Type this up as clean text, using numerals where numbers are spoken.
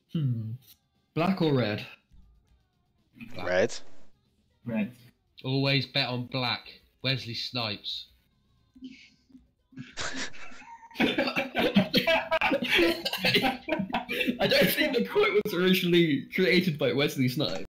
Hmm. Black or red? Red. Red. Always bet on black. Wesley Snipes. I don't think the quote was originally created by Wesley Snipes.